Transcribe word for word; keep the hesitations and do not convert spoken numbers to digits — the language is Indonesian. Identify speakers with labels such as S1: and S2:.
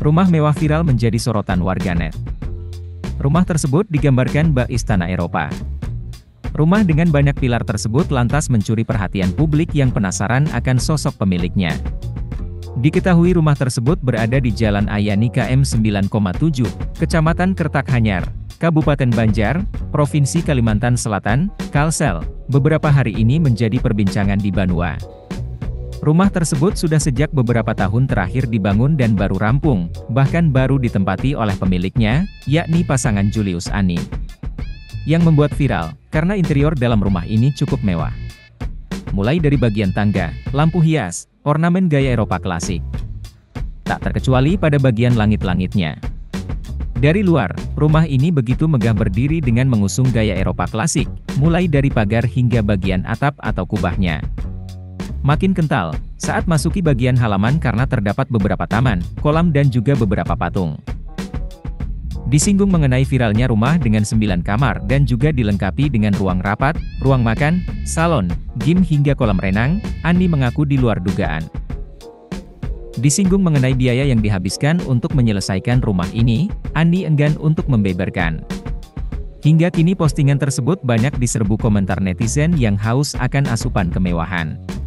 S1: Rumah mewah viral menjadi sorotan warganet. Rumah tersebut digambarkan bak istana Eropa. Rumah dengan banyak pilar tersebut lantas mencuri perhatian publik yang penasaran akan sosok pemiliknya. Diketahui rumah tersebut berada di Jalan Ayani K M sembilan koma tujuh, Kecamatan Kertakhanyar, Kabupaten Banjar, Provinsi Kalimantan Selatan, Kalsel, beberapa hari ini menjadi perbincangan di Banua. Rumah tersebut sudah sejak beberapa tahun terakhir dibangun dan baru rampung, bahkan baru ditempati oleh pemiliknya, yakni pasangan Julius Ani. Yang membuat viral, karena interior dalam rumah ini cukup mewah. Mulai dari bagian tangga, lampu hias, ornamen gaya Eropa klasik. Tak terkecuali pada bagian langit-langitnya. Dari luar, rumah ini begitu megah berdiri dengan mengusung gaya Eropa klasik, mulai dari pagar hingga bagian atap atau kubahnya. Makin kental, saat masuki bagian halaman karena terdapat beberapa taman, kolam dan juga beberapa patung. Disinggung mengenai viralnya rumah dengan sembilan kamar dan juga dilengkapi dengan ruang rapat, ruang makan, salon, gym hingga kolam renang, Ani mengaku di luar dugaan. Disinggung mengenai biaya yang dihabiskan untuk menyelesaikan rumah ini, Ani enggan untuk membeberkan. Hingga kini postingan tersebut banyak diserbu komentar netizen yang haus akan asupan kemewahan.